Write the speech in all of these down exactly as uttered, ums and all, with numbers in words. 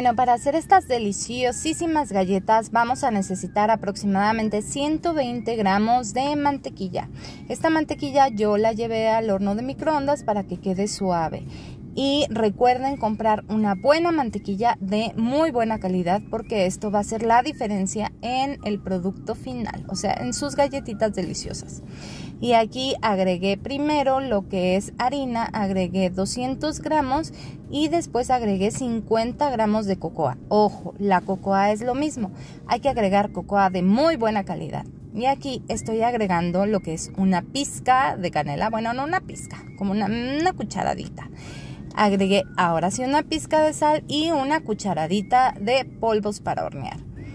Bueno, para hacer estas deliciosísimas galletas vamos a necesitar aproximadamente ciento veinte gramos de mantequilla. Esta mantequilla yo la llevé al horno de microondas para que quede suave. Y recuerden comprar una buena mantequilla de muy buena calidad, porque esto va a hacer la diferencia en el producto final, o sea, en sus galletitas deliciosas. Y aquí agregué primero lo que es harina, agregué doscientos gramos y después agregué cincuenta gramos de cocoa. Ojo, la cocoa es lo mismo, hay que agregar cocoa de muy buena calidad. Y aquí estoy agregando lo que es una pizca de canela, bueno, no una pizca, como una, una cucharadita. Agregué ahora sí una pizca de sal y una cucharadita de polvos para hornear.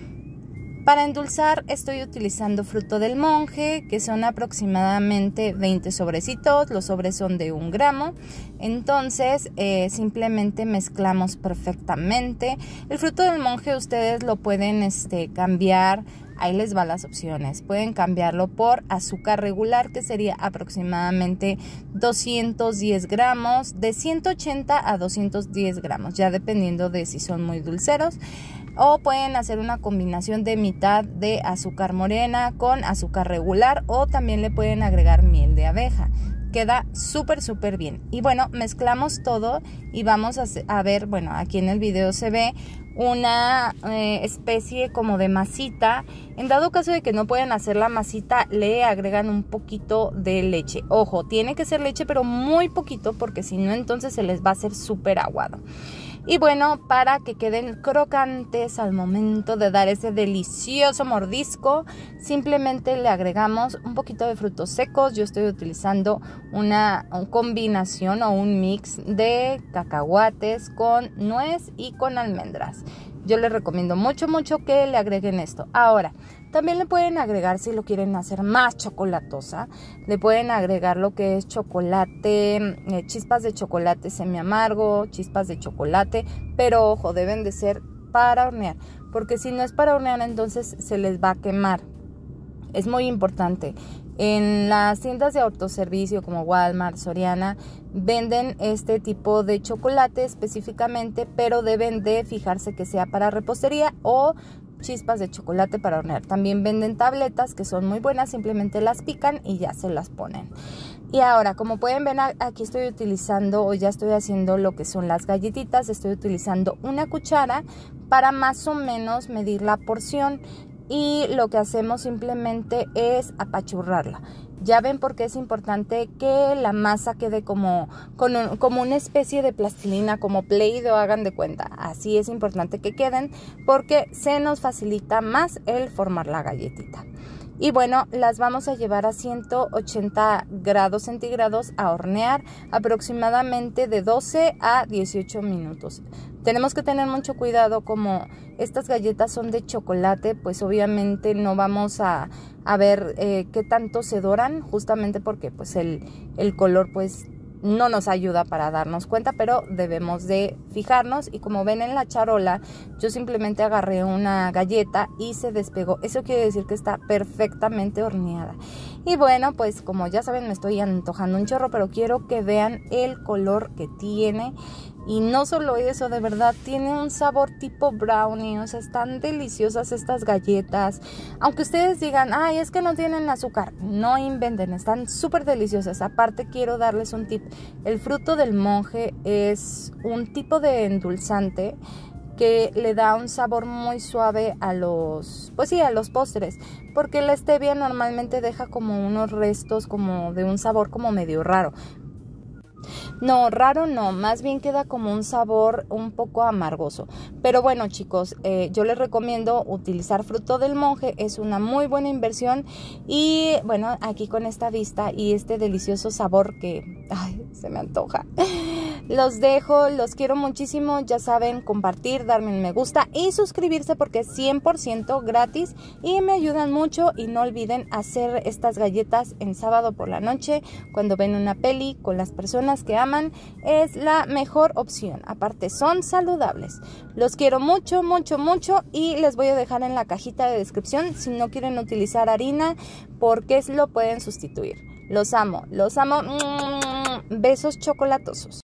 Para endulzar estoy utilizando fruto del monje, que son aproximadamente veinte sobrecitos. Los sobres son de un gramo. Entonces eh, simplemente mezclamos perfectamente. El fruto del monje ustedes lo pueden este, cambiar. Ahí les va las opciones. Pueden cambiarlo por azúcar regular, que sería aproximadamente doscientos diez gramos, de ciento ochenta a doscientos diez gramos, ya dependiendo de si son muy dulceros. O pueden hacer una combinación de mitad de azúcar morena con azúcar regular, o también le pueden agregar miel de abeja. Queda súper súper bien. Y bueno, mezclamos todo y vamos a, a ver, bueno, aquí en el video se ve una eh, especie como de masita. En dado caso de que no puedan hacer la masita, le agregan un poquito de leche. Ojo, tiene que ser leche, pero muy poquito, porque si no entonces se les va a hacer súper aguado. Y bueno, para que queden crocantes al momento de dar ese delicioso mordisco, simplemente le agregamos un poquito de frutos secos. Yo estoy utilizando una, una combinación o un mix de cacahuates con nuez y con almendras. Yo les recomiendo mucho, mucho que le agreguen esto. Ahora, también le pueden agregar, si lo quieren hacer más chocolatosa, le pueden agregar lo que es chocolate, eh, chispas de chocolate semi amargo, chispas de chocolate, pero ojo, deben de ser para hornear, porque si no es para hornear, entonces se les va a quemar. Es muy importante. En las tiendas de autoservicio como Walmart, Soriana, venden este tipo de chocolate específicamente, pero deben de fijarse que sea para repostería o chispas de chocolate para hornear. También venden tabletas que son muy buenas, simplemente las pican y ya se las ponen. Y ahora, como pueden ver, aquí estoy utilizando o ya estoy haciendo lo que son las galletitas. Estoy utilizando una cuchara para más o menos medir la porción. Y lo que hacemos simplemente es apachurrarla. Ya ven por qué es importante que la masa quede como, con un, como una especie de plastilina, como Play-Doh, hagan de cuenta. Así es importante que queden, porque se nos facilita más el formar la galletita. Y bueno, las vamos a llevar a ciento ochenta grados centígrados a hornear aproximadamente de doce a dieciocho minutos. Tenemos que tener mucho cuidado, como estas galletas son de chocolate, pues obviamente no vamos a, a ver eh, qué tanto se doran, justamente porque pues el, el color pues no nos ayuda para darnos cuenta, pero debemos de fijarnos. Y como ven en la charola, yo simplemente agarré una galleta y se despegó. Eso quiere decir que está perfectamente horneada. Y bueno, pues como ya saben, me estoy antojando un chorro, pero quiero que vean el color que tiene. Y no solo eso, de verdad tiene un sabor tipo brownie, o sea, están deliciosas estas galletas. Aunque ustedes digan, ay, es que no tienen azúcar, no inventen, están súper deliciosas. Aparte, quiero darles un tip. El fruto del monje es un tipo de endulzante que le da un sabor muy suave a los, pues sí, a los postres, porque la stevia normalmente deja como unos restos como de un sabor como medio raro. No, raro no, más bien queda como un sabor un poco amargoso. Pero bueno, chicos, eh, yo les recomiendo utilizar fruto del monje, es una muy buena inversión. Y bueno, aquí con esta vista y este delicioso sabor que, ay, se me antoja. Los dejo, los quiero muchísimo, ya saben, compartir, darme un me gusta y suscribirse, porque es cien por ciento gratis y me ayudan mucho. Y no olviden hacer estas galletas en sábado por la noche, cuando ven una peli con las personas que aman, es la mejor opción. Aparte son saludables. Los quiero mucho, mucho, mucho, y les voy a dejar en la cajita de descripción si no quieren utilizar harina, porque lo pueden sustituir. Los amo, los amo. Besos chocolatosos.